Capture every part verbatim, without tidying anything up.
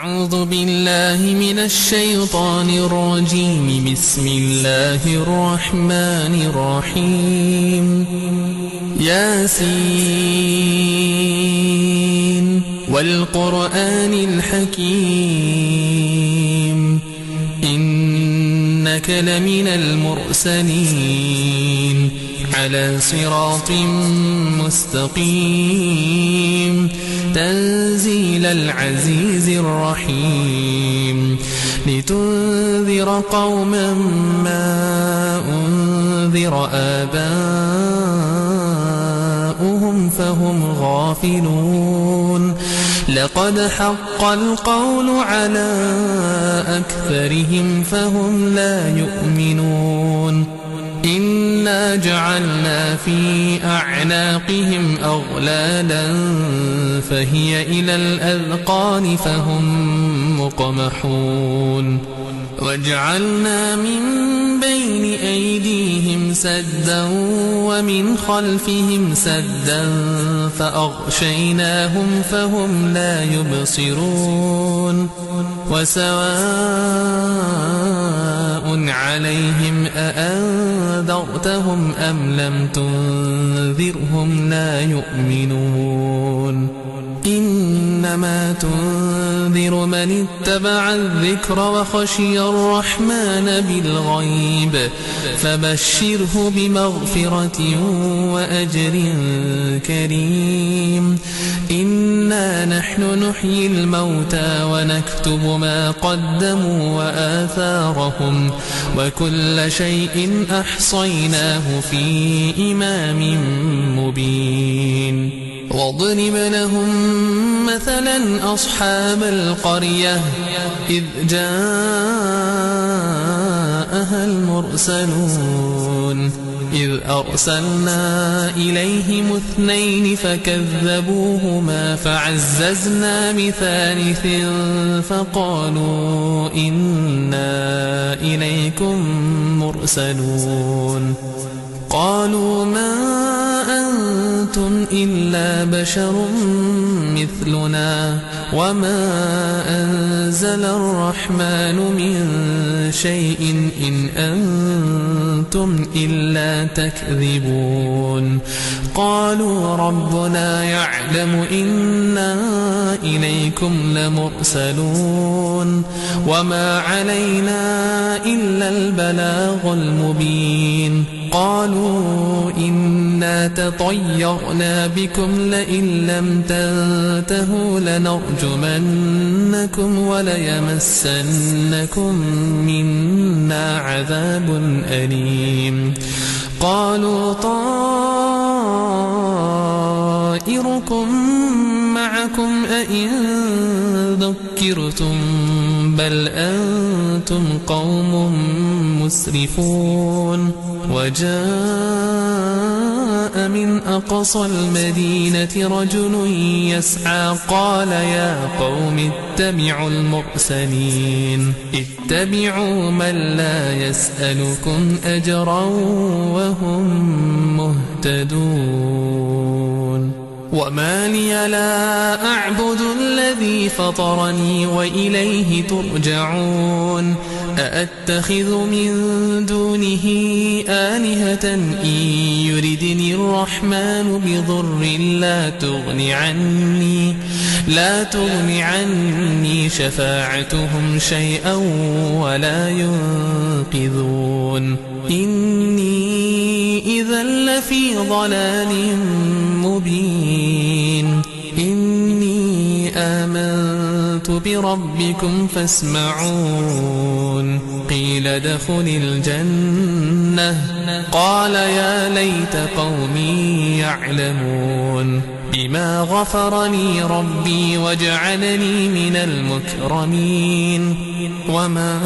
أعوذ بالله من الشيطان الرجيم. بسم الله الرحمن الرحيم. ياسين والقرآن الحكيم إنك لمن المرسلين على صراط مستقيم تنزيل العزيز الرحيم لتنذر قوما ما أنذر آباؤهم فهم غافلون لقد حق القول على أكثرهم فهم لا يؤمنون إنا جعلنا في أعناقهم أغلالا فهي إلى الأذقان فهم مقمحون وجعلنا من بين أيديهم سدا ومن خلفهم سدا فأغشيناهم فهم لا يبصرون وسواء عليهم أأنذرتهم أم لم تنذرهم لا يؤمنون إنما تنذر من اتبع الذكر وخشي الرحمن بالغيب فبشره بمغفرة وأجر كريم إنا نحن نحيي الموتى ونكتب ما قدموا وآثارهم وكل شيء أحصيناه في إمام مبين واضرب لهم مثلا أصحاب القرية إذ جاءها المرسلون إذ أرسلنا إليهم اثنين فكذبوهما فعززنا بثالث فقالوا إنا إليكم مرسلون قالوا ما أنتم إلا بشر مثلنا وما أنزل الرحمن من شيء إن أنتم إلا تكذبون قالوا ربنا يعلم إنا إليكم لمرسلون وما علينا إلا البلاغ المبين قالوا إنا تطيرنا بكم لئن لم تنتهوا لنرجمنكم وليمسنكم منا عذاب أليم قالوا طائركم معكم أئن ذكرتم بل أنتم قوم مسرفون وجاء من أقصى المدينة رجل يسعى قال يا قوم اتبعوا المرسلين اتبعوا من لا يسألكم أجرا وهم مهتدون وما لي لا أعبد الذي فطرني وإليه ترجعون أأتخذ من دونه آلهة إن يردني الرحمن بضر لا تغن عني لا تغن عني شفاعتهم شيئا ولا ينقذون إني إذا لفي ضلال مبين إني آمنت بربكم فاسمعون قيل ادخل الجنة قال يا ليت قومي يعلمون بما غفر لي ربي وجعلني من المكرمين وما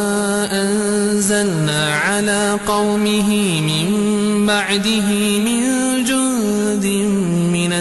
أنزلنا على قومه من بعده من جند من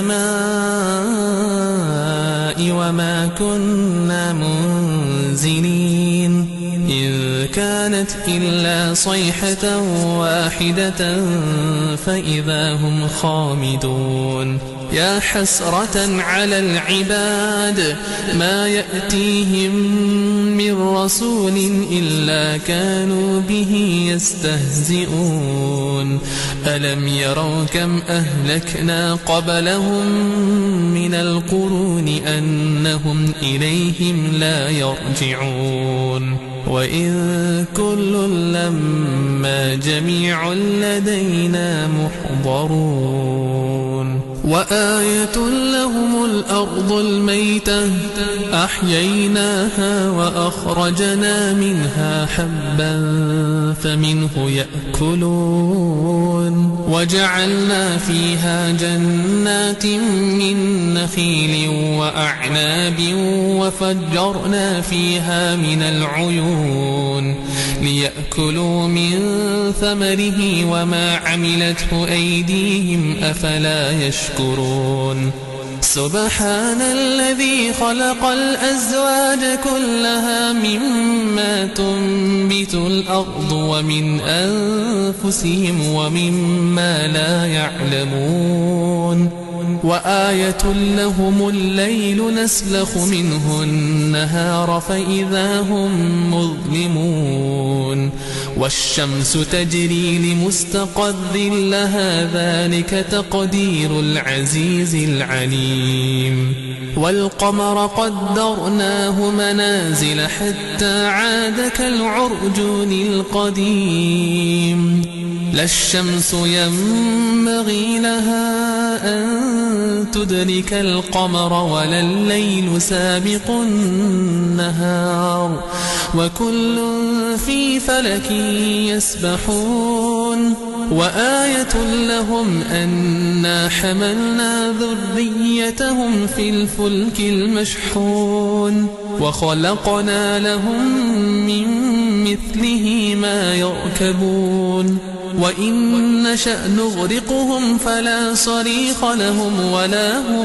السماء وما كنا منزلين إن كانت إلا صيحة واحدة فإذا هم خامدون يا حسرة على العباد ما يأتيهم من رسول إلا كانوا به يستهزئون ألم يروا كم أهلكنا قبلهم من القرون أنهم إليهم لا يرجعون وإن كل لما جميع لدينا محضرون وآية لهم الأرض الميتة أحييناها وأخرجنا منها حبا فمنه يأكلون وجعلنا فيها جنات من نخيل وأعناب وفجرنا فيها من العيون ليأكلوا من ثمره وما عملته أيديهم أفلا يشكرون سبحان الذي خلق الأزواج كلها مما تنبت الأرض ومن أنفسهم ومما لا يعلمون وآية لهم الليل نسلخ منه النهار فإذا هم مظلمون والشمس تجري لمستقر لها ذلك تقدير العزيز العليم والقمر قدرناه منازل حتى عاد كالعرجون القديم لا الشمس ينبغي لها أن تدرك القمر ولا الليل سابق النهار وكل في فلك يسبحون وآية لهم أنا حملنا ذريتهم في الفلك المشحون وخلقنا لهم من مثله ما يركبون وإن نشأ نغرقهم فلا صريخ لهم ولا هم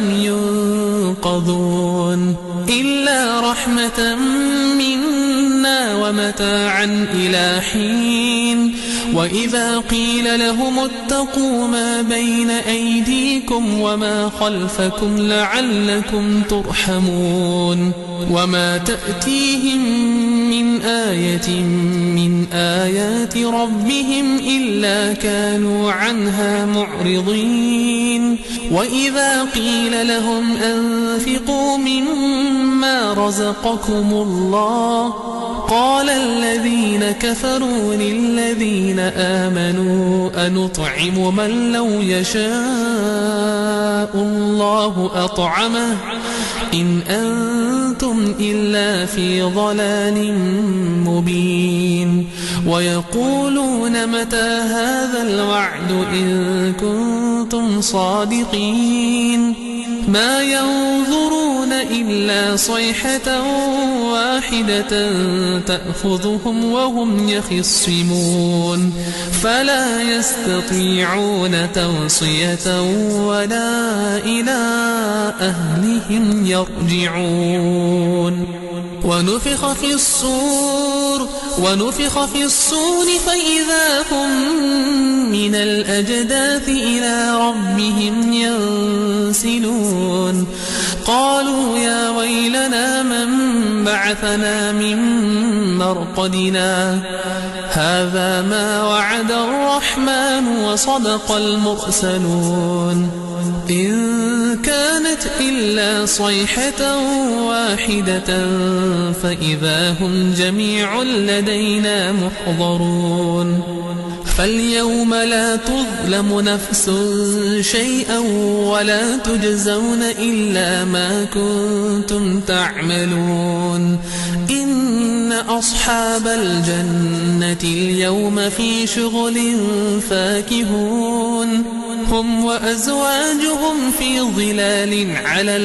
ينقذون إلا رحمة منا ومتاعا إلى حين وإذا قيل لهم اتقوا ما بين أيديكم وما خلفكم لعلكم ترحمون وما تأتيهم من آية من آيات ربهم إلا كانوا عنها معرضين وإذا قيل لهم أنفقوا مما رزقكم الله قال الذين كفروا للذين آمنوا أنطعم من لو يشاء الله أطعمه إن أنتم إلا في ضلال مبين ويقولون متى هذا الوعد إن كنتم صادقين ما ينظرون إلا صيحة واحدة تأخذهم وهم يخصمون فلا يستطيعون توصية ولا إلى أهلهم يرجعون ونفخ في الصور ونفخ في الصور فإذا هم من الأجداث إلى ربهم ينسلون قالوا يا ويلنا من بعثنا من مرقدنا هذا ما وعد الرحمن وصدق المرسلون إن كانت إلا صيحة واحدة فإذا هم جميع لدينا محضرون فاليوم لا تظلم نفس شيئا ولا تجزون إلا ما كنتم تعملون إن أصحاب الجنة اليوم في شغل فاكهون هم وأزواجهم في ظلال على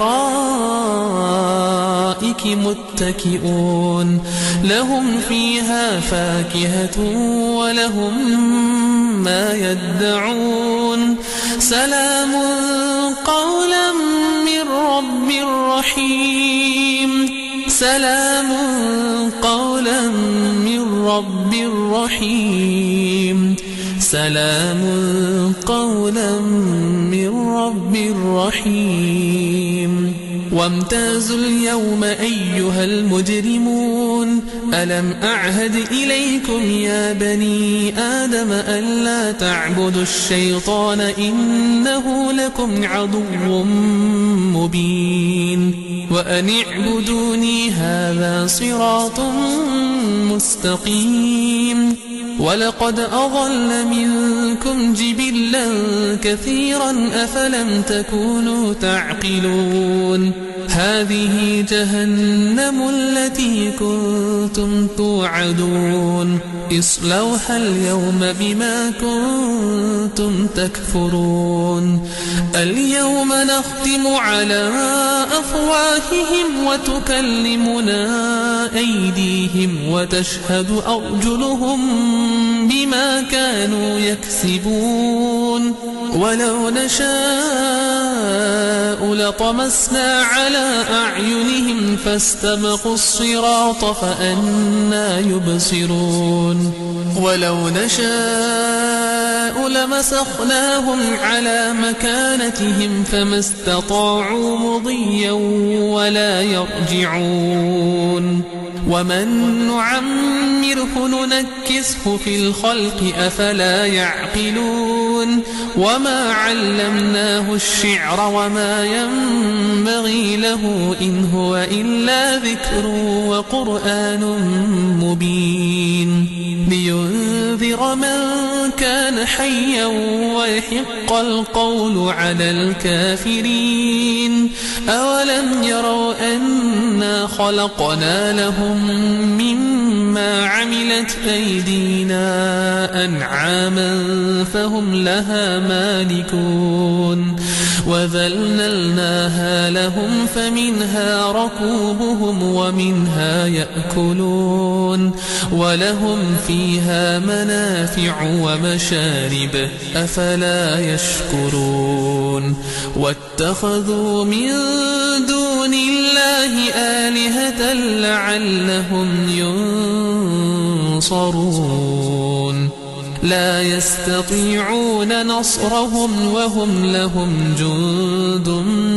الأرائك متكئون لهم فيها فاكهة ولهم ما يدعون سلام قولا من رب رحيم سلام قولا من رب رحيم سلام قولا من رب رب رحيم وامتازوا اليوم أيها المجرمون ألم أعهد إليكم يا بني آدم ألا تعبدوا الشيطان إنه لكم عدو مبين وأن اعبدوني هذا صراط مستقيم ولقد أضل منكم جبلا كثيرا أفلم تكونوا تعقلون هذه جهنم التي كنتم توعدون اصلوها اليوم بما كنتم تكفرون اليوم نختم على أفواههم وتكلمنا أيديهم وتشهد أرجلهم بما كانوا يكسبون ولو نشاء لطمسنا على أعينهم فاستبقوا الصراط فأنى يبصرون ولو نشاء لمسخناهم على مكانتهم فما استطاعوا مضيا ولا يرجعون ومن نعمره ننكسه في الخلق أفلا يعقلون وما علمناه الشعر وما ينبغي له إن هو إلا ذكر وقرآن مبين لينذر من كان حيا ويحق القول على الكافرين أولم يروا أنا خلقنا لهم مما عملت أيدينا أنعاما فهم لها مالكون وذللناها لهم فمنها ركوبهم ومنها يأكلون ولهم فيها منافع ومشارب أفلا يشكرون واتخذوا من دون الله آلهة لعلهم ينصرون لا يستطيعون نصرهم وهم لهم جند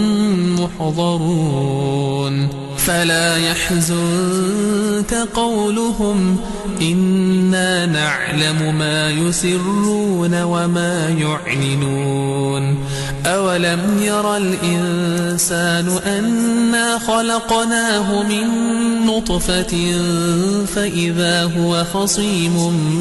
محضرون فلا يحزنك قولهم إنا نعلم ما يسرون وما يعلنون أولم يرى الإنسان أنا خلقناه من نطفة فإذا هو خصيم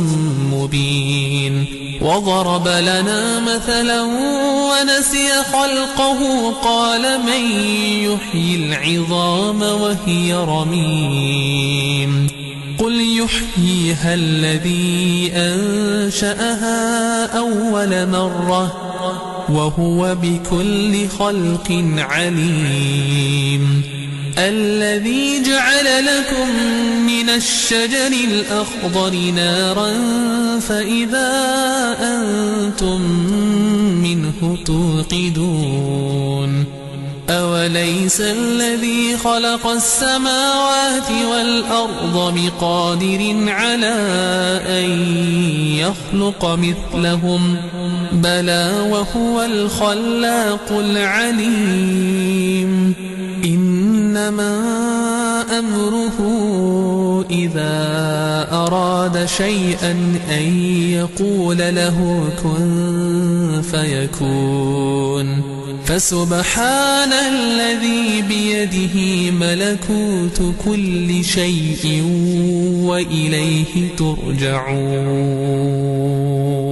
مبين وضرب لنا مثلا ونسي خلقه قال من يحيي العظام وهي رميم قل يحييها الذي أنشأها أول مرة وهو بكل خلق عليم الذي جعل لكم من الشجر الأخضر نارا فإذا أنتم منه توقدون أوليس الذي خلق السماوات والأرض بقادر على أن يخلق مثلهم بلى وهو الخلاق العليم إنما أمره إذا أراد شيئا أن يقول له كن فيكون فسبحان الذي بيده ملكوت كل شيء وإليه ترجعون.